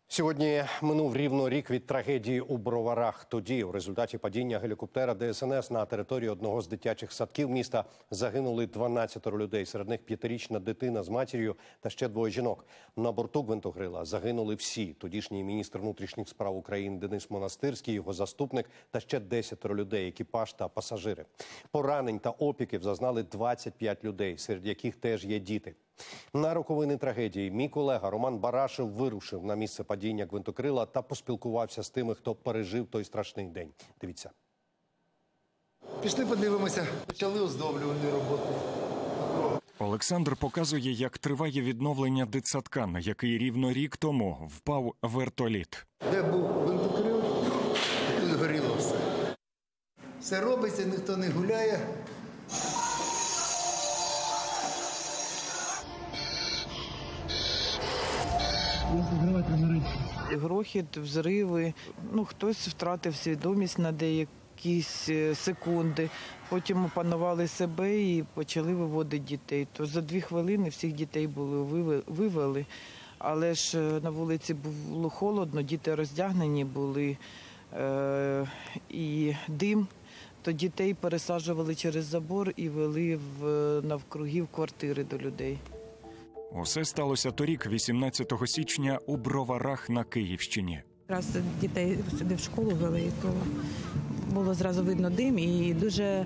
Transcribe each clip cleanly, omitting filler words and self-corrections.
Сьогодні минув рівно рік від трагедії у Броварах. Тоді, у результаті падіння гелікоптера ДСНС на території одного з дитячих садків міста загинули 12 людей. Серед них 5-річна дитина з матір'ю та ще 2 жінок. На борту гвинтокрила загинули всі. Тодішній міністр внутрішніх справ України Денис Монастирський, його заступник та ще 10 людей, екіпаж та пасажири. Поранень та опіків зазнали 25 людей, серед яких теж є діти. На роковини трагедії мій колега Роман Барашев вирушив на місце падіння гвинтокрила та поспілкувався з тими, хто пережив той страшний день. Дивіться. Пішли подивимося. Почали оздоблювальні роботи. Олександр показує, як триває відновлення дитсадка, на який рівно рік тому впав вертоліт. Де був гвинтокрил, тут горіло все. Все робиться, ніхто не гуляє. Грохіт, взриви, хтось втратив свідомість на якісь секунди. Потім опанували себе і почали виводити дітей. То за 2 хвилини всіх дітей вивели, але ж на вулиці було холодно, діти роздягнені були і дим. То дітей пересаджували через забор і вели навкруги в квартири до людей. Усе сталося торік, 18 січня, у Броварах на Київщині. Раз дітей сюди в школу вели, то було зразу видно дим і дуже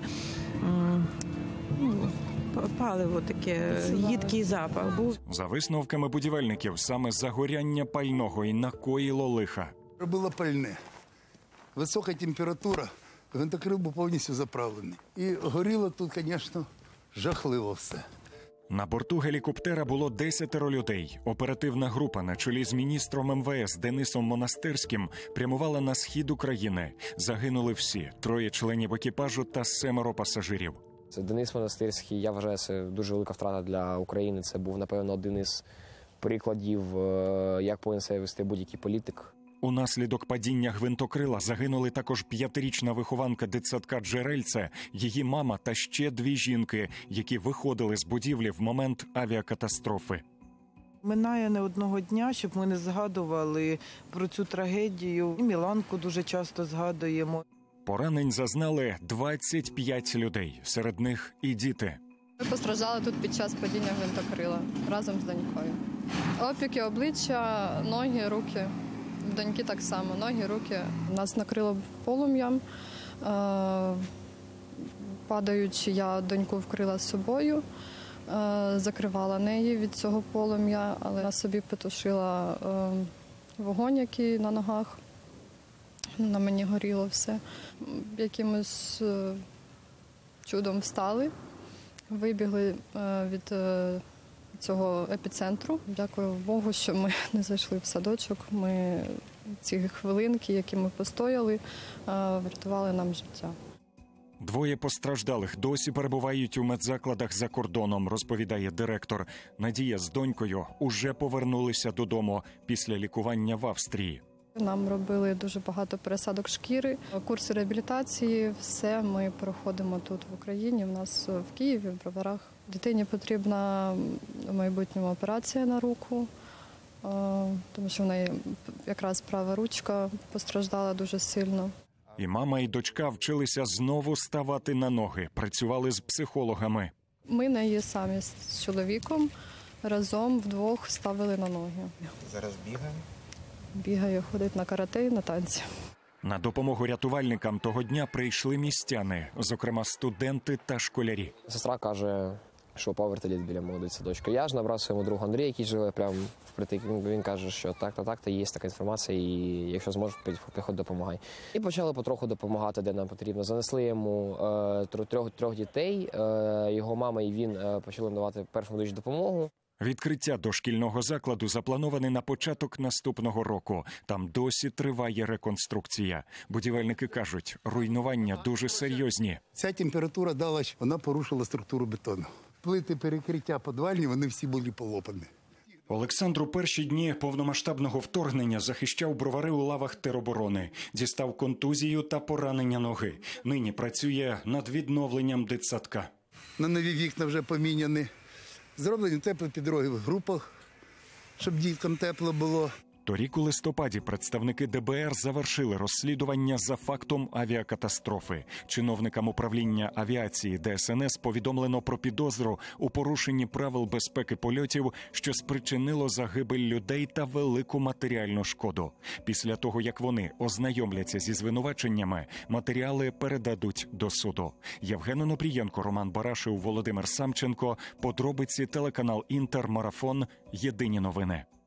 паливо таке, їдкий запах був. За висновками будівельників, саме загоряння пального і накоїло лиха. Робило пальне. Висока температура, гвинтокрил був повністю заправлений. І горіло тут, звісно, жахливо все. На борту гелікоптера було 10 людей. Оперативна група на чолі з міністром МВС Денисом Монастирським прямувала на схід України. Загинули всі – 3 членів екіпажу та 7 пасажирів. Це Денис Монастирський, я вважаю, це дуже велика втрата для України. Це був, напевно, один із прикладів, як повинен себе вести будь-який політик. Унаслідок падіння гвинтокрила загинули також 5-річна вихованка дитсадка «Джерельце», її мама та ще 2 жінки, які виходили з будівлі в момент авіакатастрофи. Минає не одного дня, щоб ми не згадували про цю трагедію. І Міланку дуже часто згадуємо. Поранень зазнали 25 людей, серед них і діти. Ми постраждали тут під час падіння гвинтокрила разом з донькою. Опіки обличчя, ноги, руки. Доньки так само, ноги, руки. Нас накрило полум'ям. Падаючи, я доньку вкрила собою, закривала неї від цього полум'я, але на собі потушила вогонь, який на ногах. На мені горіло все. Якимось чудом встали, вибігли від цього епіцентру. Дякую Богу, що ми не зайшли в садочок. Ми ці хвилинки, які ми постояли, врятували нам життя. 2 постраждалих досі перебувають у медзакладах за кордоном, розповідає директор. Надія з донькою уже повернулися додому після лікування в Австрії. Нам робили дуже багато пересадок шкіри, курси реабілітації. Все ми проходимо тут в Україні, в нас в Києві, в Броварах. Дитині потрібна в майбутньому операція на руку, тому що в неї якраз права ручка постраждала дуже сильно. І мама, і дочка вчилися знову ставати на ноги, працювали з психологами. Ми неї самі з чоловіком разом вдвох ставили на ноги. Зараз бігаємо. Бігає, ходить на карате і на танці. На допомогу рятувальникам того дня прийшли містяни, зокрема студенти та школярі. Сестра каже, що упав вертоліт біля мого дитсадочка. Я ж набрав своєму другу Андрія, який живе прямо впритик. Він каже, що так, є така інформація, і якщо зможеш, приходь, допомагай. І почали потроху допомагати, де нам потрібно. Занесли йому 3 дітей, його мама і він почали надавати першу медичну допомогу. Відкриття дошкільного закладу заплановане на початок наступного року. Там досі триває реконструкція. Будівельники кажуть, руйнування дуже серйозні. Ця температура дала, вона порушила структуру бетону. Плити перекриття підвальні, вони всі були полопані. Олександр у перші дні повномасштабного вторгнення захищав Бровари у лавах тероборони. Дістав контузію та поранення ноги. Нині працює над відновленням дитсадка. На нові вікна вже поміняні. Зроблені теплі підлоги в групах, щоб діткам тепло було. Торік у листопаді представники ДБР завершили розслідування за фактом авіакатастрофи. Чиновникам управління авіації ДСНС повідомлено про підозру у порушенні правил безпеки польотів, що спричинило загибель людей та велику матеріальну шкоду. Після того, як вони ознайомляться зі звинуваченнями, матеріали передадуть до суду. Євген Онопрієнко, Роман Барашев, Володимир Самченко. Подробиці телеканал Інтер, Марафон. Єдині новини.